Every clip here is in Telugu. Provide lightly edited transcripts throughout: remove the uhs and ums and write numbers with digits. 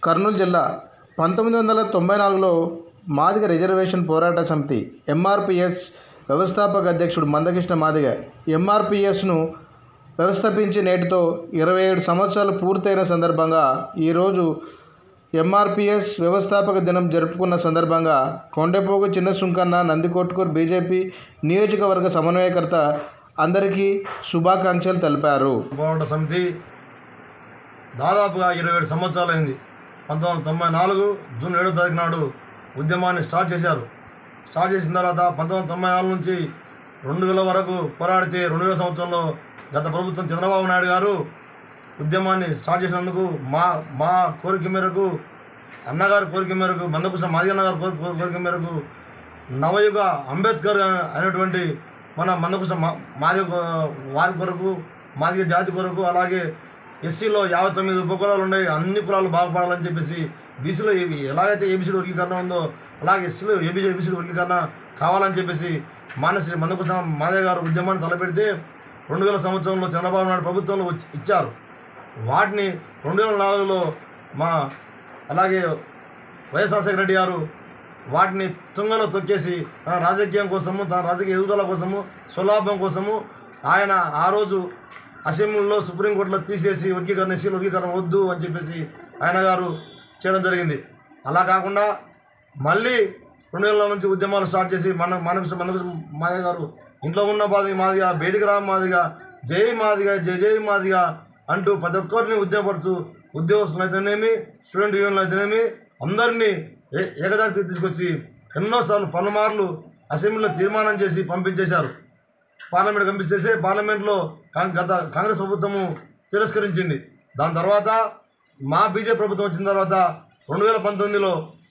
కర్నూలు జిల్లా 1994లో మాదిగ రిజర్వేషన్ పోరాట సమితి ఎంఆర్పిఎస్ వ్యవస్థాపక అధ్యక్షుడు మందకృష్ణ మాదిగ ఎంఆర్పిఎస్ను వ్యవస్థాపించి నేటితో 27 సంవత్సరాలు పూర్తయిన సందర్భంగా ఈరోజు ఎంఆర్పిఎస్ వ్యవస్థాపక దినం జరుపుకున్న సందర్భంగా కొండెపోగు చిన్న సుంకన్న నందికొట్కూరు బీజేపీ నియోజకవర్గ సమన్వయకర్త అందరికీ శుభాకాంక్షలు తెలిపారు. పోరాట సమితి దాదాపుగా 27 సంవత్సరాలైంది. 1994 జూన్ 7వ తారీఖు నాడు ఉద్యమాన్ని స్టార్ట్ చేశారు. స్టార్ట్ చేసిన తర్వాత 1994 నుంచి 2000 వరకు పోరాడితే 2000 సంవత్సరంలో గత ప్రభుత్వం చంద్రబాబు నాయుడు గారు ఉద్యమాన్ని స్టార్ట్ చేసినందుకు మా కోరిక మేరకు, అన్నగారి కోరిక మేరకు, మందకృష్ణ మాదిగ అన్నగారి కోరిక మేరకు నవయుగ అంబేద్కర్ అయినటువంటి మన మందకృష్ణ మాదిగ వారి కొరకు, మాదిగ జాతి కొరకు, అలాగే ఎస్సీలో 59 ఉపకులాలు ఉన్నాయి, అన్ని కులాలు బాగుపడాలని చెప్పేసి, బీసీలో ఎలాగైతే ఏబీసీడీ వర్గీకరణ ఉందో అలాగే ఎస్సీలో ఏబీసీడీ వర్గీకరణ కావాలని చెప్పేసి మానసి మందకృష్ణ మాదిగ గారు ఉద్యమాన్ని తలపెడితే 2000 సంవత్సరంలో చంద్రబాబు నాయుడు ప్రభుత్వంలో ఇచ్చారు. వాటిని 2004లో అలాగే వైఎస్ రాజశేఖర రెడ్డి గారు వాటిని తుంగలో తొక్కేసి తన రాజకీయం కోసము, తన రాజకీయ ఎదుగుదల కోసము, స్వలాభం కోసము ఆయన ఆ రోజు అసెంబ్లీలో సుప్రీంకోర్టులో తీసేసి వర్గీకరణ, ఎస్సీల వర్గీకరణ వద్దు అని చెప్పేసి ఆయన గారు చేయడం జరిగింది. అలా కాకుండా మళ్ళీ 2000 నుంచి ఉద్యమాలు స్టార్ట్ చేసి మందకృష్ణ మాదిగ గారు ఇంట్లో ఉన్న మాదిగ, బయటికి రా మాదిగ, జై మాదిగ, జై జై మాదిగ అంటూ ప్రతి ఒక్కరిని ఉద్యమపరచు, ఉద్యోగస్తులు అయితేనేమి, స్టూడెంట్ యూనియన్లు అయితేనేమి అందరినీ ఏకదారికి తీసుకొచ్చి ఎన్నోసార్లు పలుమార్లు అసెంబ్లీలో తీర్మానం చేసి పంపించేశారు. పార్లమెంట్ పంపించేసి పార్లమెంట్లో గత కాంగ్రెస్ ప్రభుత్వము తిరస్కరించింది. దాని తర్వాత మా బీజేపీ ప్రభుత్వం వచ్చిన తర్వాత 2019లో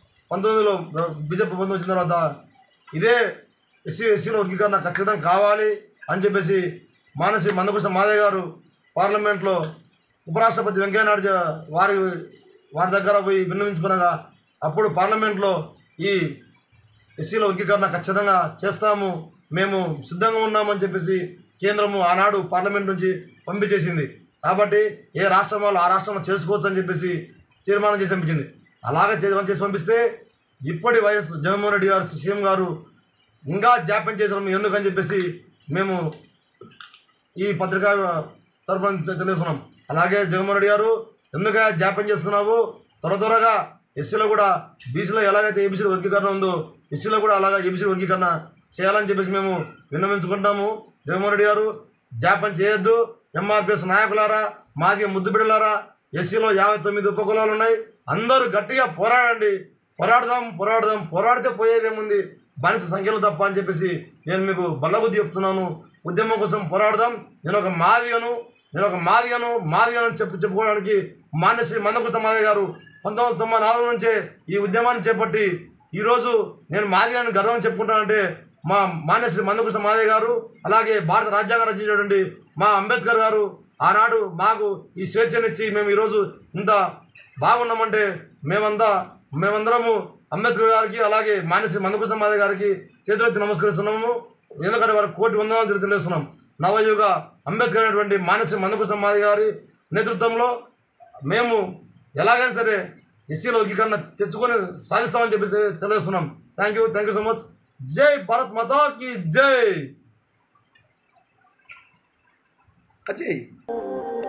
బీజేపీ ప్రభుత్వం వచ్చిన తర్వాత ఇదే ఎస్సీల వర్గీకరణ ఖచ్చితంగా కావాలి అని చెప్పేసి మానసి మందకృష్ణ మాదిగ గారు పార్లమెంట్లో ఉపరాష్ట్రపతి వెంకయ్యనాయుడు వారి దగ్గర పోయి విన్నవించుకునగా అప్పుడు పార్లమెంట్లో ఈ ఎస్సీల వర్గీకరణ ఖచ్చితంగా చేస్తాము, మేము సిద్ధంగా ఉన్నామని చెప్పేసి కేంద్రము ఆనాడు పార్లమెంట్ నుంచి పంపించేసింది. కాబట్టి ఏ రాష్ట్రం వాళ్ళు ఆ రాష్ట్రంలో చేసుకోవచ్చు అని చెప్పేసి తీర్మానం చేసి పంపించింది. అలాగే చేసి పంపిస్తే ఇప్పటి వైఎస్ జగన్మోహన్ రెడ్డి గారు సీఎం గారు ఇంకా జాప్యం చేసాము ఎందుకని చెప్పేసి మేము ఈ పత్రికా తరఫున తెలియజేస్తున్నాం. అలాగే జగన్మోహన్ రెడ్డి గారు ఎందుకు జాప్యం చేస్తున్నావు, త్వరగా ఎస్సీలో కూడా బీసీలో ఎలాగైతే ఏబీసీ వర్గీకరణ ఉందో ఎస్సీలో కూడా అలాగా ఏబీసీ వర్గీకరణ చేయాలని చెప్పేసి మేము విన్నవించుకుంటాము. జగన్మోహన్ రెడ్డి గారు జాప్యం చేయొద్దు. ఎంఆర్పిఎస్ నాయకులారా, మాదిగ ముద్దు బిడ్డలారా, ఎస్సీలో 59 ఉపకులాలు ఉన్నాయి, అందరూ గట్టిగా పోరాడండి, పోరాడితే పోయేదేముంది, బానిస సంఖ్యలు తప్ప అని చెప్పేసి నేను మీకు బల్లబుద్ధి చెప్తున్నాను. ఉద్యమం కోసం పోరాడదాం. నేను ఒక మాదిగను చెప్పుకోవడానికి మానసి మందకృష్ణ మాదిగ గారు 1994 నుంచే ఈ ఉద్యమాన్ని చేపట్టి ఈరోజు నేను మాదిగను గర్వం చెప్పుకుంటానంటే మా మానసి మందకృష్ణ మాదిగ గారు, అలాగే భారత రాజ్యాంగం రచించినటువంటి మా అంబేద్కర్ గారు ఆనాడు మాకు ఈ స్వేచ్ఛనిచ్చి మేము ఈరోజు ఇంత బాగున్నామంటే మేమందరము అంబేద్కర్ గారికి అలాగే మానసి మందకృష్ణ మాదిగ గారికి చేతులెత్తి నమస్కరిస్తున్నాము. ఎందుకంటే వారికి కోటి వందనాలు తెలియజేస్తున్నాం. నవయుగ అంబేద్కర్ అయినటువంటి మానసి మందకృష్ణ మాదిగ గారి నేతృత్వంలో మేము ఎలాగైనా సరే ఎస్సీల వర్గీకరణ తెచ్చుకొని సాధిస్తామని చెప్పేసి తెలియజేస్తున్నాం. Thank you so much. జై భారత్ మాతా కీ జై.